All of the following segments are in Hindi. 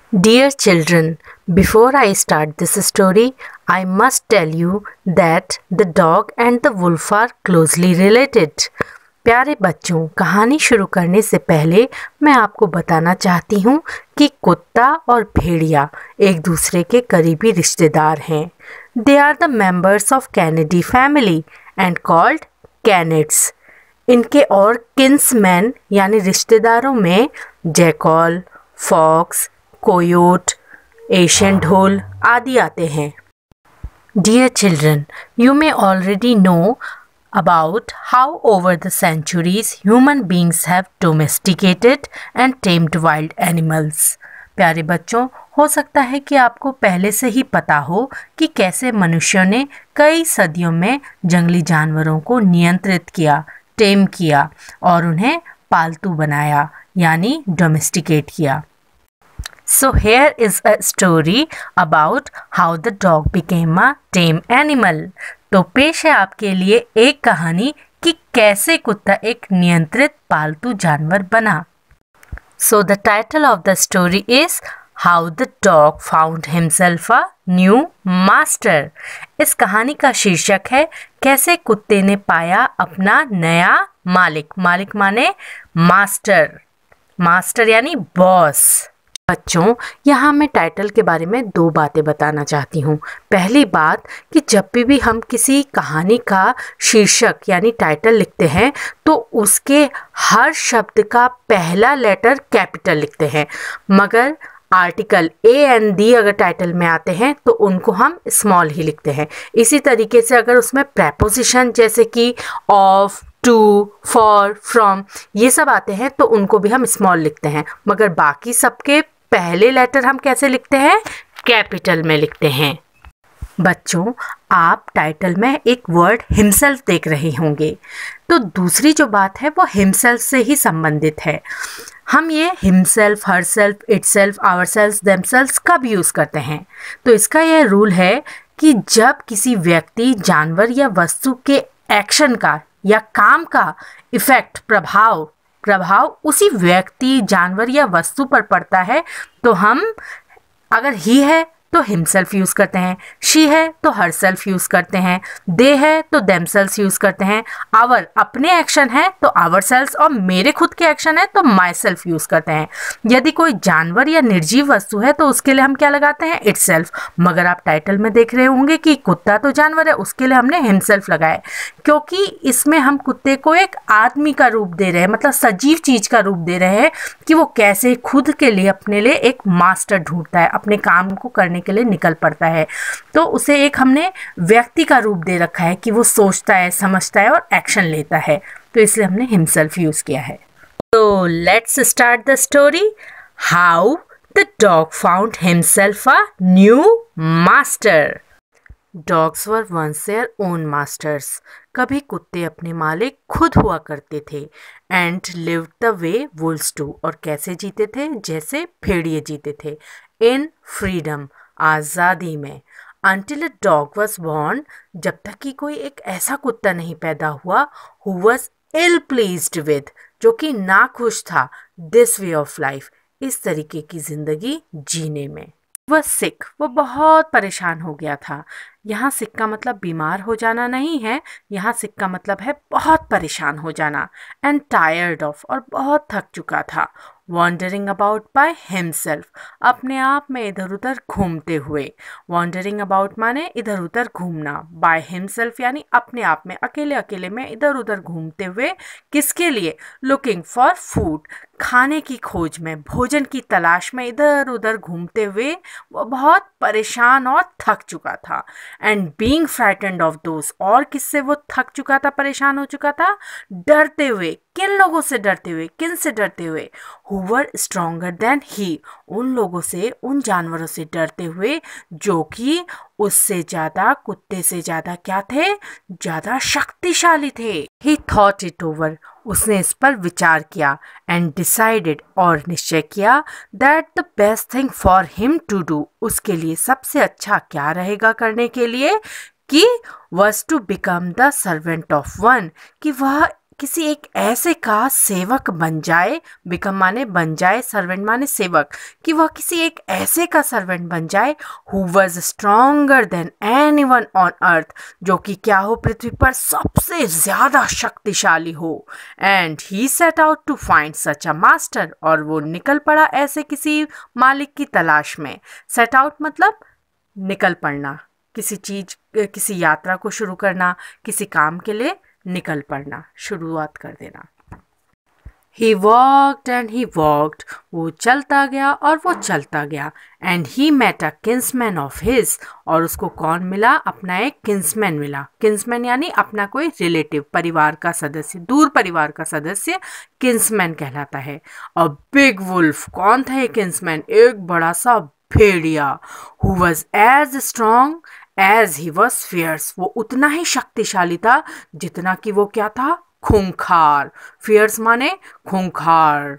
Dear children, before I start this story, I must tell you that the dog and the wolf are closely related. प्यारे बच्चों, कहानी शुरू करने से पहले मैं आपको बताना चाहती हूँ कि कुत्ता और भेड़िया एक दूसरे के करीबी रिश्तेदार हैं. They are the members of Canidae family and called canids. इनके और किन्समैन यानी रिश्तेदारों में जैकॉल, फॉक्स, कोयोट, एशियन ढोल आदि आते हैं. Dear children, you may already know about how over the centuries human beings have domesticated and tamed wild animals. प्यारे बच्चों, हो सकता है कि आपको पहले से ही पता हो कि कैसे मनुष्यों ने कई सदियों में जंगली जानवरों को नियंत्रित किया, टेम किया और उन्हें पालतू बनाया यानी डोमेस्टिकेट किया. So here is a story about how the dog became a tame animal. तो पेश है आपके लिए एक कहानी कि कैसे कुत्ता एक नियंत्रित पालतू जानवर बना. So the title of the story is How the Dog Found Himself a New Master. इस कहानी का शीर्षक है कैसे कुत्ते ने पाया अपना नया मालिक. मालिक माने मास्टर. मास्टर यानी बॉस. बच्चों, यहाँ मैं टाइटल के बारे में दो बातें बताना चाहती हूँ. पहली बात कि जब भी हम किसी कहानी का शीर्षक यानी टाइटल लिखते हैं तो उसके हर शब्द का पहला लेटर कैपिटल लिखते हैं, मगर आर्टिकल ए एंड दी अगर टाइटल में आते हैं तो उनको हम स्मॉल ही लिखते हैं. इसी तरीके से अगर उसमें प्रेपोजिशन जैसे कि ऑफ, टू, फॉर, फ्रॉम ये सब आते हैं तो उनको भी हम स्मॉल लिखते हैं, मगर बाकी सबके पहले लेटर हम कैसे लिखते हैं? कैपिटल में लिखते हैं. बच्चों, आप टाइटल में एक वर्ड हिमसेल्फ देख रहे होंगे, तो दूसरी जो बात है वो हिमसेल्फ से ही संबंधित है. हम ये himself, herself, itself, ourselves, themselves कब यूज़ करते हैं? तो इसका यह रूल है कि जब किसी व्यक्ति, जानवर या वस्तु के एक्शन का या काम का इफेक्ट, प्रभाव उसी व्यक्ति, जानवर या वस्तु पर पड़ता है तो हम अगर ही है तो हिमसेल्फ यूज़ करते हैं, शी है तो हरसेल्फ यूज़ करते हैं, दे है तो देमसेल्फ यूज़ करते हैं, आवर अपने एक्शन है तो आवरसेल्फ और मेरे खुद के एक्शन है तो माई सेल्फ यूज़ करते हैं. यदि कोई जानवर या निर्जीव वस्तु है तो उसके लिए हम क्या लगाते हैं? इटसेल्फ. मगर आप टाइटल में देख रहे होंगे कि कुत्ता तो जानवर है, उसके लिए हमने हिमसेल्फ लगाया क्योंकि इसमें हम कुत्ते को एक आदमी का रूप दे रहे हैं, मतलब सजीव चीज़ का रूप दे रहे हैं कि वो कैसे खुद के लिए, अपने लिए एक मास्टर ढूंढता है, अपने काम को करने के लिए निकल पड़ता है. तो उसे एक हमने व्यक्ति का रूप दे रखा है कि वो सोचता है, समझता है और एक्शन लेता है, तो इसलिए हमने हिमसेल्फ यूज किया है. तो let's start the story. How the dog found himself a new master. Dogs were once their own masters. कभी कुत्ते अपने मालिक खुद हुआ करते थे. And lived the way wolves do. और कैसे जीते थे? जैसे भेड़िए जीते थे. इन फ्रीडम, आज़ादी में. Until a dog was born. जब तक कि कोई एक ऐसा कुत्ता नहीं पैदा हुआ who was ill pleased with, जो कि नाखुश था this way of life, इस तरीके की जिंदगी जीने में. वह सिक, वो बहुत परेशान हो गया था. यहाँ सिक का मतलब बीमार हो जाना नहीं है, यहाँ सिक का मतलब है बहुत परेशान हो जाना. एंड टायर्ड ऑफ, और बहुत थक चुका था. वॉन्डरिंग अबाउट बाय हिमसेल्फ, अपने आप में इधर उधर घूमते हुए. वॉन्डरिंग अबाउट माने इधर उधर घूमना. बाय हिमसेल्फ यानी अपने आप में, अकेले अकेले में इधर उधर घूमते हुए. किसके लिए? लुकिंग फॉर फूड, खाने की खोज में, भोजन की तलाश में इधर उधर घूमते हुए वो बहुत परेशान और थक चुका था. And being frightened of those, और किससे वो थक चुका था, परेशान हो चुका था? डरते हुए. किन लोगों से डरते हुए? किन से डरते हुए? Who were stronger than he, उन लोगों से, उन जानवरों से डरते हुए जो कि उससे ज़्यादा, कुत्ते से ज़्यादा क्या थे? ज़्यादा शक्तिशाली थे. ही थॉट इट ओवर, उसने इस पर विचार किया. एंड डिसाइडेड, और निश्चय किया. That the best thing for him to do, उसके लिए सबसे अच्छा क्या रहेगा करने के लिए? कि was to become the servant of one, कि वह किसी एक ऐसे का सेवक बन जाए, बिकम माने बन जाए, सर्वेंट माने सेवक, कि वह किसी एक ऐसे का सर्वेंट बन जाए who was stronger than anyone on earth, जो कि क्या हो, पृथ्वी पर सबसे ज़्यादा शक्तिशाली हो। And he set out to find such a master, और वो निकल पड़ा ऐसे किसी मालिक की तलाश में। सेट आउट मतलब निकल पड़ना, किसी चीज, किसी यात्रा को शुरू करना, किसी काम के लिए निकल पड़ना, शुरुआत कर देना। He walked and he walked, वो चलता गया और वो चलता गया। And he met a kinsman of his, और उसको कौन मिला, अपना एक किन्समैन मिला। किन्समैन यानी अपना कोई रिलेटिव, परिवार का सदस्य, दूर परिवार का सदस्य किन्समैन कहलाता है। अ बिग वुल्फ, कौन था ये किन्समैन, एक बड़ा सा भेड़िया। Who was as strong as he was fierce, वो उतना ही शक्तिशाली था जितना कि वो क्या था, खूंखार। फियर्स माने खूंखार।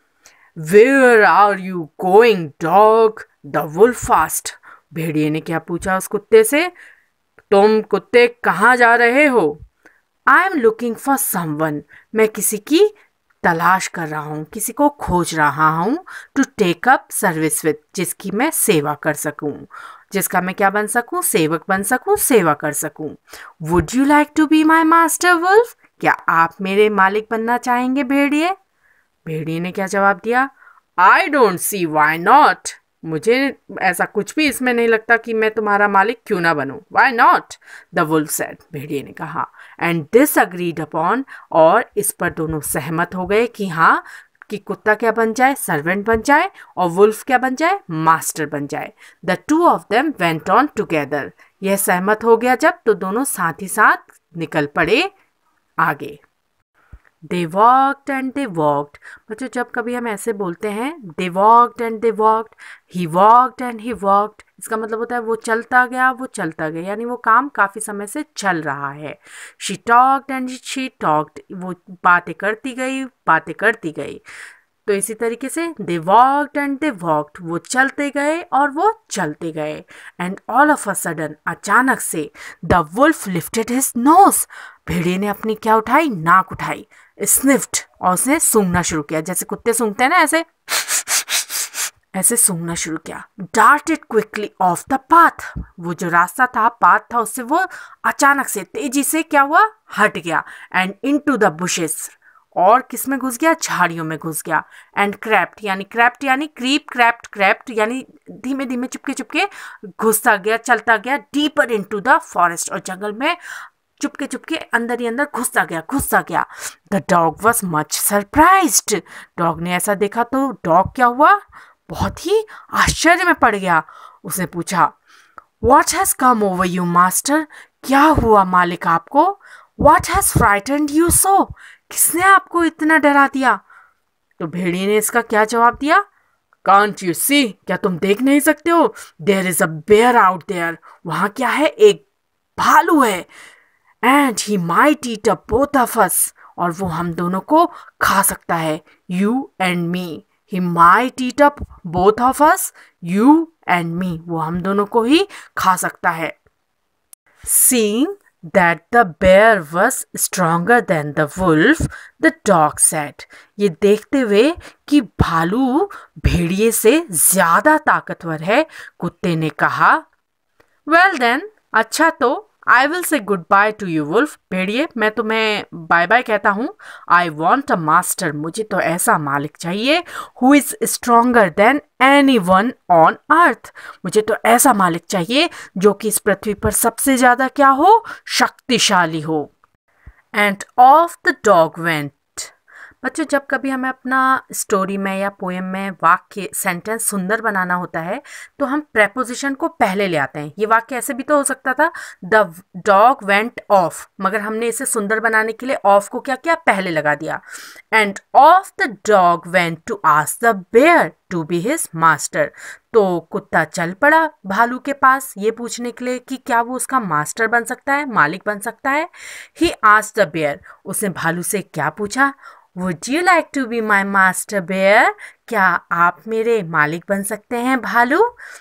Where are you going, dog? The wolf asked. भेड़िए ने क्या पूछा उस कुत्ते से, तुम कुत्ते कहाँ जा रहे हो? I am looking for someone, मैं किसी की तलाश कर रहा हूँ, किसी को खोज रहा हूँ। To take up service with, जिसकी मैं सेवा कर सकूँ, जिसका मैं क्या बन सकूँ, सेवक बन सकूँ, सेवा कर सकूँ। Would you like to be my master wolf, क्या आप मेरे मालिक बनना चाहेंगे भेड़िए? भेड़िए ने क्या जवाब दिया, I don't see why not, मुझे ऐसा कुछ भी इसमें नहीं लगता कि मैं तुम्हारा मालिक क्यों ना बनूं। Why not, the wolf said, भेड़िए ने कहा। एंड दिस अग्रीड अपॉन, और इस पर दोनों सहमत हो गए कि हाँ, कि कुत्ता क्या बन जाए, सर्वेंट बन जाए, और वुल्फ क्या बन जाए, मास्टर बन जाए। The two of them went on together, यह सहमत हो गया जब, तो दोनों साथ ही साथ निकल पड़े आगे। They walked and they walked, बच्चों जब कभी हम ऐसे बोलते हैं they walked and they walked, he walked and he walked, इसका मतलब होता है वो चलता गया, वो चलता गया, यानी वो काम काफ़ी समय से चल रहा है। She talked and she talked, वो बातें करती गई, बातें करती गई। तो इसी तरीके से they walked and they walked, वो चलते गए और वो चलते गए। And all of a sudden, अचानक से the wolf lifted his nose, भेड़िए ने अपनी क्या उठाई, नाक उठाई। स्निफ्ड, और उसने सूंघना शुरू किया, जैसे कुत्ते सूंघते हैं ना, ऐसे सूंघना शुरू किया। Darted quickly off the path, वो जो रास्ता था, पाथ था, उससे वो अचानक से तेजी से क्या हुआ, हट गया। एंड इनटू द बुशेस, और किस में घुस गया, झाड़ियों में घुस गया। एंड क्रैप्ट यानी क्रीप, क्रैप्ट यानी धीमे धीमे चुपके चुपके घुसता गया, चलता गया। डीपर इनटू द फॉरेस्ट, और जंगल में चुपके चुपके अंदर ही अंदर घुसता गया। The dog was much surprised, डॉग ने ऐसा देखा तो डॉग क्या हुआ, बहुत ही आश्चर्य में पड़ गया। उसने पूछा, What has come over you, master? क्या हुआ मालिक आपको? What has frightened you so? किसने आपको इतना डरा दिया? तो भेड़िए ने इसका क्या जवाब दिया, Can't you see? क्या तुम देख नहीं सकते हो? There is a bear out there. वहाँ क्या है, एक भालू है। And he might eat up both of us. और वो हम दोनों को खा सकता है, you and me. He might eat up both of us, you and me. वो हम दोनों को ही खा सकता है। Seeing that the bear was stronger than the wolf, the dog said. ये देखते हुए कि भालू भेड़िए से ज़्यादा ताकतवर है, कुत्ते ने कहा, Well then, अच्छा तो I will say goodbye to you, wolf. भेड़िए, मैं तुम्हें बाय बाय कहता हूँ। I want a master. मुझे तो ऐसा मालिक चाहिए who is stronger than anyone on earth. मुझे तो ऐसा मालिक चाहिए जो कि इस पृथ्वी पर सबसे ज़्यादा क्या हो, शक्तिशाली हो। And off the dog went. बच्चों जब कभी हमें अपना स्टोरी में या पोएम में वाक्य, सेंटेंस सुंदर बनाना होता है तो हम प्रेपोजिशन को पहले ले आते हैं। ये वाक्य ऐसे भी तो हो सकता था, द डॉग वेंट ऑफ, मगर हमने इसे सुंदर बनाने के लिए ऑफ को क्या किया, पहले लगा दिया। And off the dog went to ask the bear to be his master. तो कुत्ता चल पड़ा भालू के पास ये पूछने के लिए कि क्या वो उसका मास्टर बन सकता है, मालिक बन सकता है। ही आस्क्ड द बेयर, उसने भालू से क्या पूछा, would you like to be my master bear? क्या आप मेरे मालिक बन सकते हैं भालू?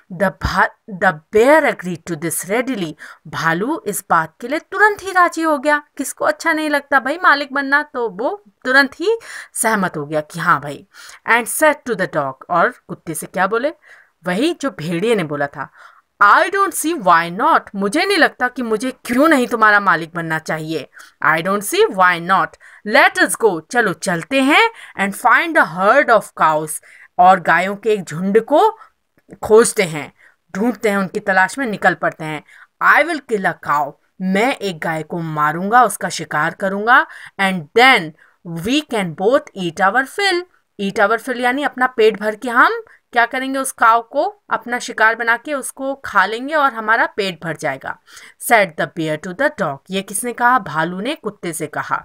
The bear agree to this readily. भालू इस बात के लिए तुरंत ही राजी हो गया। किसको अच्छा नहीं लगता भाई मालिक बनना, तो वो तुरंत ही सहमत हो गया कि हाँ भाई। And said to the dog, और कुत्ते से क्या बोले? वही जो भेड़िए ने बोला था, I don't see why not. मुझे नहीं लगता कि मुझे क्यों नहीं तुम्हारा मालिक बनना चाहिए। I don't see why not. Let us go, चलो चलते हैं। And find a herd of cows, और गायों के एक झुंड को खोजते हैं, ढूंढते हैं, उनकी तलाश में निकल पड़ते हैं। I will kill a cow, मैं एक गाय को मारूंगा, उसका शिकार करूंगा। And then we can both eat our fill. Eat our fill यानी अपना पेट भर के हम क्या करेंगे, उस काव को अपना शिकार बना के उसको खा लेंगे और हमारा पेट भर जाएगा। Said the bear to the dog, ये किसने कहा? भालू ने कुत्ते से कहा।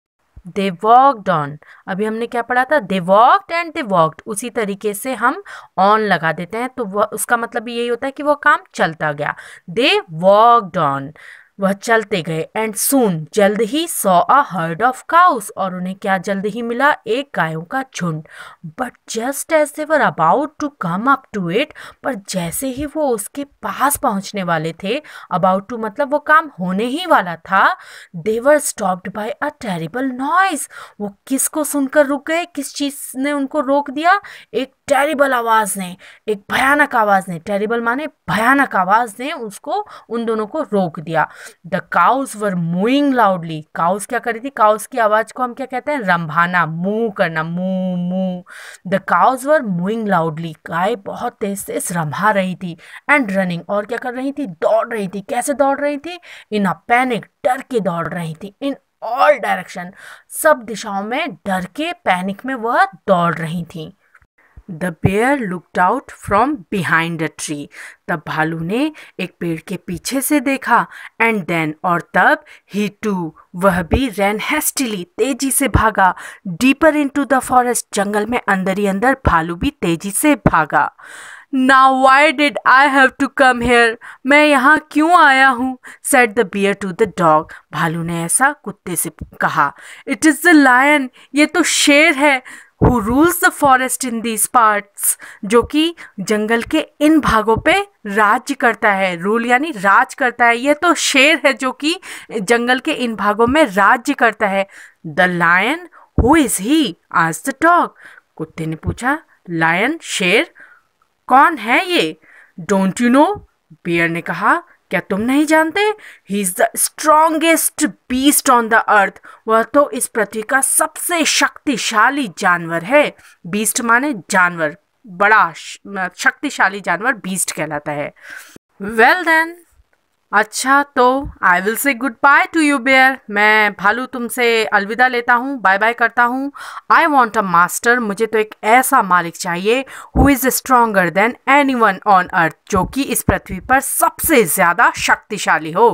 दे वॉकड ऑन, अभी हमने क्या पढ़ा था? They walked and they walked, उसी तरीके से हम ऑन लगा देते हैं तो वह उसका मतलब यही होता है कि वो काम चलता गया। दे वॉकड ऑन, वह चलते गए। एंड सून, जल्द ही, saw a herd of cows, और उन्हें क्या जल्द ही मिला? एक गायों का झुंड। But just as they were about to come up to it, पर जैसे ही वो उसके पास पहुंचने वाले थे, अबाउट टू मतलब वो काम होने ही वाला था, they were stopped by a terrible noise. वो किसको सुनकर रुक गए? किस चीज ने उनको रोक दिया? एक टेरिबल आवाज ने, एक भयानक आवाज ने, टेरिबल माने भयानक आवाज ने उसको, उन दोनों को रोक दिया। The cows were mooing loudly, काउस क्या कर रही थी? काउस की आवाज को हम क्या कहते हैं? रंभाना, मुंह करना, मुंह मुंह। The cows were mooing loudly, गाय बहुत तेज से रंभा रही थी। एंड रनिंग, और क्या कर रही थी? दौड़ रही थी। कैसे दौड़ रही थी? इन अ पैनिक, डर के दौड़ रही थी। इन ऑल डायरेक्शन, सब दिशाओं में डर के पैनिक में वह दौड़ रही थी। The bear looked out from behind a tree, तब भालू ने एक पेड़ के पीछे से देखा। एंड देन, और तब, ही टू, वह भी, रैन हेस्टिली, तेजी से भागा। डीपर इनटू द फॉरेस्ट, जंगल में अंदर ही अंदर भालू भी तेजी से भागा। Now why did I have to come here, मैं यहाँ क्यों आया हूँ? Said the bear to the dog, भालू ने ऐसा कुत्ते से कहा। इट इज द लायन, ये तो शेर है। Who rules the forest in these parts, जो कि जंगल के इन भागों पे राज्य करता है। रूल यानी राज करता है। ये तो शेर है जो कि जंगल के इन भागों में राज्य करता है। The lion, who is he? Asked the dog, कुत्ते ने पूछा। लायन, शेर, कौन है ये? डोंट यू नो, बियर ने कहा, क्या तुम नहीं जानते? He is the strongest beast on the earth, वह तो इस पृथ्वी का सबसे शक्तिशाली जानवर है। बीस्ट माने जानवर, बड़ा शक्तिशाली जानवर बीस्ट कहलाता है। वेल देन, अच्छा तो I will say good bye to you bear, मैं भालू तुमसे अलविदा लेता हूँ, बाय बाय करता हूँ। आई वॉन्ट अ मास्टर, मुझे तो एक ऐसा मालिक चाहिए, who is stronger than anyone on earth, जो कि इस पृथ्वी पर सबसे ज़्यादा शक्तिशाली हो।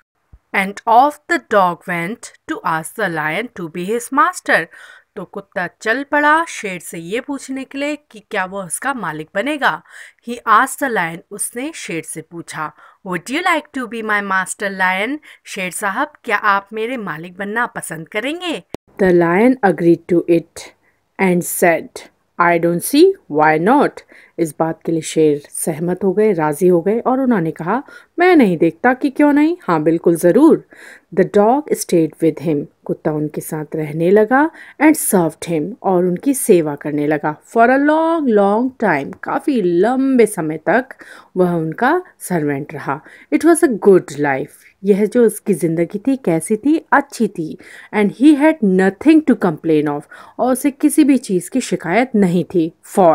And off the dog went to ask the lion to be his master, तो कुत्ता चल पड़ा शेर से ये पूछने के लिए कि क्या वो उसका मालिक बनेगा। ही आस्क्ड द लायन, उसने शेर से पूछा। Would you like to be my master lion, शेर साहब क्या आप मेरे मालिक बनना पसंद करेंगे? The lion agreed to it and said, I don't see why not. इस बात के लिए शेर सहमत हो गए, राज़ी हो गए, और उन्होंने कहा, मैं नहीं देखता कि क्यों नहीं, हाँ बिल्कुल ज़रूर। The dog stayed with him, कुत्ता उनके साथ रहने लगा। एंड सर्व्ड हिम, और उनकी सेवा करने लगा। For a long long time, काफ़ी लंबे समय तक वह उनका सर्वेंट रहा। It was a good life, यह जो उसकी ज़िंदगी थी कैसी थी? अच्छी थी। And he had nothing to complain of, और उसे किसी भी चीज़ की शिकायत नहीं थी।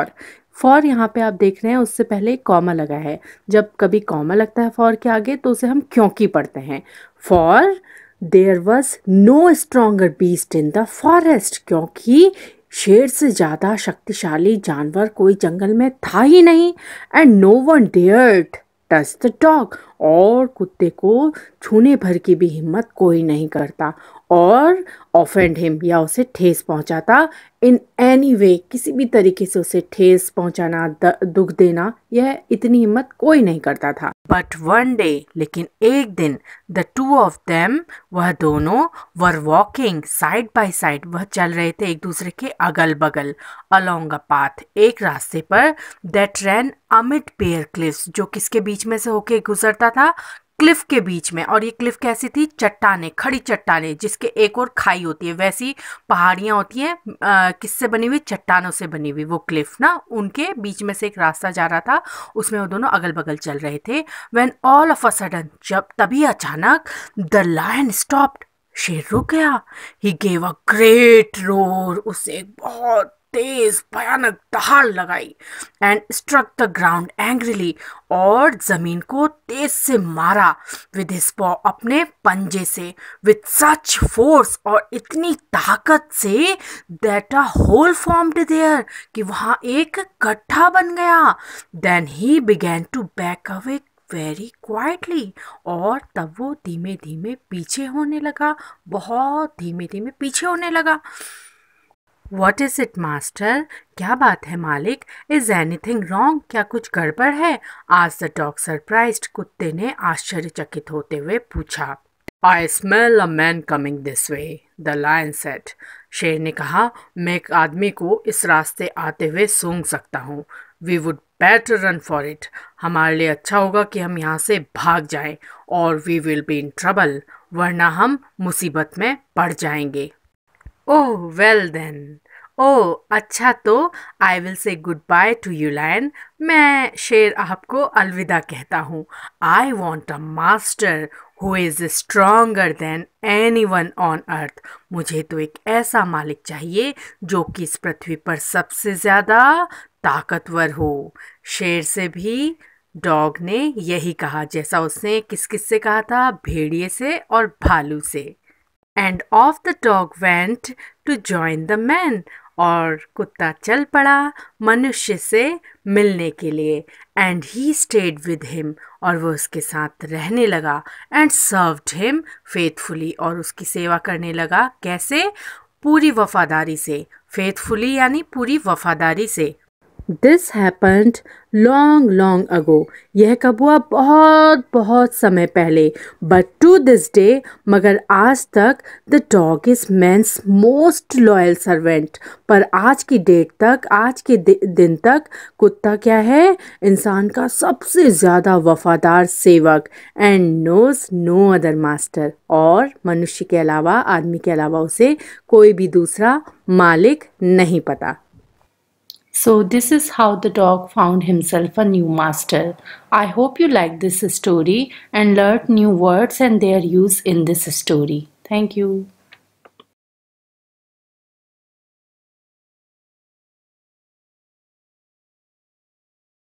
फॉर यहाँ पे आप देख रहे हैं उससे पहले कॉमा लगा है। जब कभी कॉमा लगता है फॉर के आगे तो उसे हम क्योंकि पढ़ते हैं। For there was no stronger beast in the forest, क्योंकि शेर से ज़्यादा शक्तिशाली जानवर कोई जंगल में था ही नहीं। And no one dared touch the dog, और कुत्ते को छूने भर की भी हिम्मत कोई नहीं करता और ऑफेंड हिम या उसे ठेस पहुंचाता इन एनी वे, किसी भी तरीके से उसे ठेस पहुंचाना, दुख देना, यह इतनी हिम्मत कोई नहीं करता था। बट वन डे, लेकिन एक दिन, द टू ऑफ देम, वह दोनों, were walking side by side, वह चल रहे थे एक दूसरे के अगल बगल, अलोंग अ पाथ, एक रास्ते पर, that ran amid pair cliffs, जो किसके बीच में से होके गुजरता था, क्लिफ के बीच में। और ये क्लिफ कैसी थी, चट्टाने, खड़ी चट्टाने जिसके एक और खाई होती है, वैसी पहाड़ियाँ होती हैं किससे बनी हुई, चट्टानों से बनी हुई, वो क्लिफ ना, उनके बीच में से एक रास्ता जा रहा था, उसमें वो दोनों अगल बगल चल रहे थे। When all of a sudden, जब तभी अचानक, द लायन स्टॉप्ड, शेर रुक गया। He gave a great roar, उससे एक बहुत तेज भयानक दहाड़ लगाई, and struck the ground angrily, और जमीन को तेज से मारा, विद हिज पॉ, अपने पंजे से, विद सच फोर्स, और इतनी ताकत से, that a hole formed there, कि वहां एक गड्ढा बन गया। Then he began to back away very quietly, और तब वो धीमे धीमे पीछे होने लगा, बहुत धीमे धीमे पीछे होने लगा। What is it, master? क्या बात है मालिक? Is anything wrong? क्या कुछ गड़बड़ है? Asked the dog surprised, कुत्ते ने आश्चर्यचकित होते हुए पूछा। I smell a man coming this way, the lion said. शेर ने कहा, मैं एक आदमी को इस रास्ते आते हुए सूंघ सकता हूँ। We would better run for it. हमारे लिए अच्छा होगा कि हम यहाँ से भाग जाएं, और we will be in trouble, वरना हम मुसीबत में पड़ जाएंगे। ओह वेल देन, ओह अच्छा, तो I will say good bye to you lion, मैं शेर आपको अलविदा कहता हूँ। I want a master who is stronger than anyone on earth, मुझे तो एक ऐसा मालिक चाहिए जो कि इस पृथ्वी पर सबसे ज़्यादा ताकतवर हो। शेर से भी डॉग ने यही कहा जैसा उसने किस किस से कहा था, भेड़िए से और भालू से। And off the dog went to join the man, और कुत्ता चल पड़ा मनुष्य से मिलने के लिए। And he stayed with him, और वो उसके साथ रहने लगा। एंड सर्व्ड हिम फेथफुली, और उसकी सेवा करने लगा, कैसे, पूरी वफादारी से। फेथफुली यानी पूरी वफादारी से। This happened long long ago, यह कब हुआ, बहुत बहुत समय पहले। बट टू दिस डे, मगर आज तक, the dog is man's most loyal servant, पर आज की डेट तक, आज के दिन तक कुत्ता क्या है, इंसान का सबसे ज़्यादा वफादार सेवक। And knows no other master, और मनुष्य के अलावा, आदमी के अलावा उसे कोई भी दूसरा मालिक नहीं पता। So this is how the dog found himself a new master. I hope you liked this story and learned new words and their use in this story. Thank you.